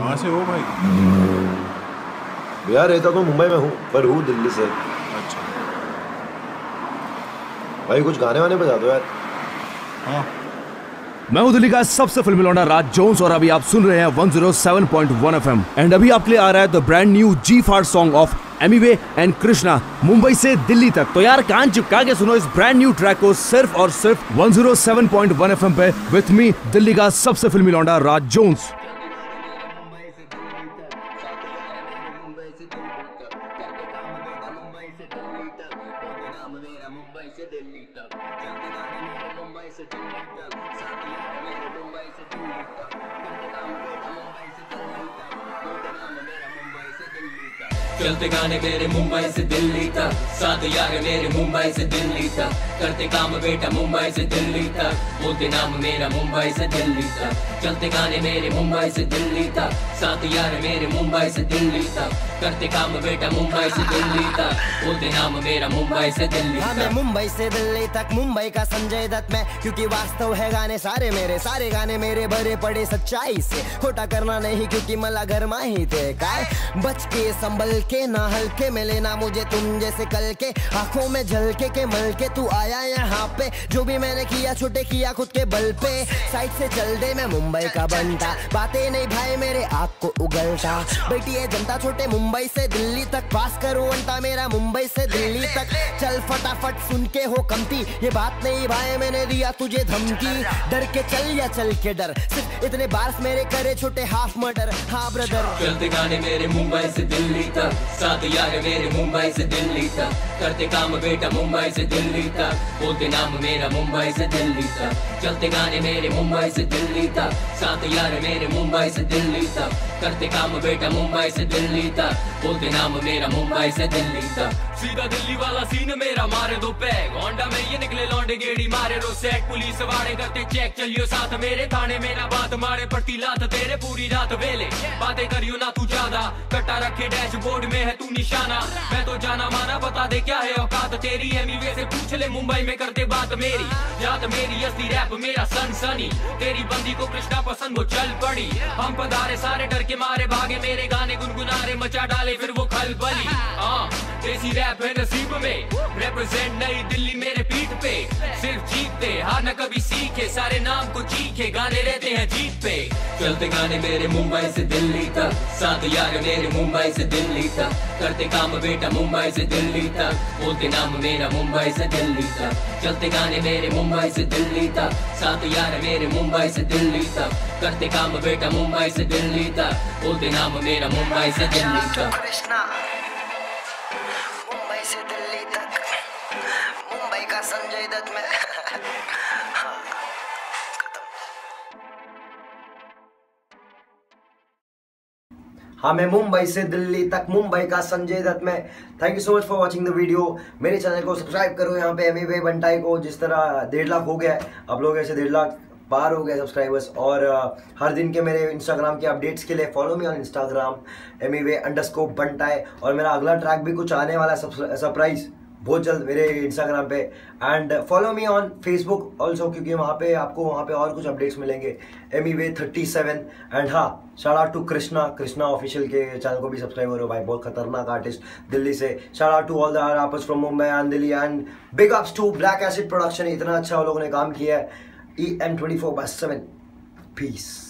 कहाँ से हो भाई? यार रहता तो मुंबई में हूँ, पर हूँ दिल्ली से। अच्छा भाई कुछ गाने वाने बजा दो यार। हाँ, मैं हूं दिल्ली का सबसे फिल्मी लौंडा राज जोन्स और अभी आप सुन रहे हैं 107.1 FM एंड अभी आपके लिए आ रहा है the brand new G5 song of Emiway and Krishna, Mumbai से दिल्ली तक। तो यार कान चिपका के सुनो इस ब्रांड न्यू ट्रैक को सिर्फ और सिर्फ 107.1 FM पे विथ मी दिल्ली का सबसे फिल्मी लौंडा राज जोन्स। चलते गाने मेरे मुंबई से दिल्ली तक, साथ यार मेरे मुंबई से दिल्ली तक, करते काम बेटा मुंबई से दिल्ली तक, बोलते नाम मेरा मुंबई से दिल्ली तक। चलते गाने मेरे मुंबई से दिल्ली तक, साथ यार मेरे मुंबई से दिल्ली तक, करते काम बेटा मुंबई से दिल्ली तक, बोलते नाम मेरा मुंबई से दिल्ली तक। मैं मुंबई से दिल्ली तक, मुंबई का संजय दत्त मैं, क्योंकि वास्तव है गाने सारे गाने मेरे भरे पड़े सच्चाई से, खोटा करना नहीं क्योंकि मला घर में ही थे। काय बच के संभल के ना हल्के में लेना मुझे तुम जैसे कल के, आंखों में झलके के मल के तू आया यहाँ पे, जो भी मैंने किया छोटे किया खुद के बल पे। साइड से चल दे मैं मुंबई का बनता, बातें नहीं भाई मेरे आँख को उगलता, बैठी है जनता छोटे मुंबई से दिल्ली तक, पास करो अंटा मेरा मुंबई से दिल्ली तक। चल फटाफट सुन के हो कमती, ये बात नहीं भाई मैंने दिया तुझे धमकी, डर के चल या चल के डर, सिर्फ इतने बार मेरे करे छोटे हाफ मर्डर। हाँ ब्रदर चलते गाने मेरे मुंबई से दिल्ली तक, साथ यार मेरे मुंबई से दिल्ली तक, करते काम बेटा मुंबई से दिल्ली तक, बोलते नाम मेरा मुंबई से दिल्ली तक। चलते गाने मेरे मुंबई से दिल्ली तक, साथ यार मेरे मुंबई से दिल्ली तक, करते काम बेटा मुंबई से दिल्ली तक, बोलते नाम मेरा मुंबई से दिल्ली तक। सीधा दिल्ली वाला सीन मेरा, मारे दो पैग होंडा में ये निकले लौंडे गेड़ी मारे रो सेट, पुलिस वाड़े करते चेक, चलियो साथ मेरे थाने में ना बात मारे पड़ती लात तेरे पूरी रात वेले, बातें करियो ना तू ज्यादा, कट्टा रखे डैशबोर्ड में है तू निशाना, मैं तो जाना माना बता दे क्या है औकात तेरी, एमीवे से पूछ ले मुंबई में करते बात मेरी, जात मेरी असली रैप मेरा सनसनी, तेरी बंदी को कृष्णा पसंद वो चल पड़ी, हम पधारे सारे डर के मारे भागे, मेरे गाने गुनगुनारे मचा डाले फिर वो खलबली। देसी रैप है नसीब में, रिप्रेजेंट नई दिल्ली मेरे पीठ पे, सिर्फ जीतते हार न कभी सीखे, सारे नाम को चीखे, गाने रहते हैं जीत पे। चलते गाने मेरे मुंबई से दिल्ली तक, साथ यार मेरे मुंबई से दिल्ली तक, करते काम बेटा मुंबई से दिल्ली तक, बोलते नाम मेरा मुंबई से दिल्ली तक। चलते गाने मेरे मुंबई से दिल्ली तक, साथ यार मेरे मुंबई से दिल्ली तक, करते काम बेटा मुंबई से दिल्ली तक, बोलते नाम मेरा मुंबई से दिल्ली तक। मुंबई से दिल्ली तक, मुंबई का संजय दत्त में। हाँ मैं मुंबई से दिल्ली तक, मुंबई का संजय दत्त में। Thank you so much for watching the video. मेरे चैनल को सब्सक्राइब करो, यहाँ पे एमीवे बंटाई को जिस तरह 1.5 लाख हो गया है, आप लोग ऐसे 1.5 लाख पार हो गए सब्सक्राइबर्स। और हर दिन के मेरे इंस्टाग्राम के अपडेट्स के लिए follow me on Instagram emiway_bantai। और मेरा अगला ट्रैक भी कुछ आने वाला है सरप्राइज बहुत जल्द मेरे इंस्टाग्राम पे, and follow me on Facebook also, क्योंकि वहाँ पे आपको वहाँ पे और कुछ अपडेट्स मिलेंगे। Emiway37। एंड हाँ shout out to Krishna official के चैनल को भी सब्सक्राइब करो भाई, बहुत खतरनाक आर्टिस्ट दिल्ली से। Shout out to all the rappers from Mumbai and Delhi, and big ups to Black Acid production, इतना अच्छा वो लोगों ने काम किया है। EM24/7 piece.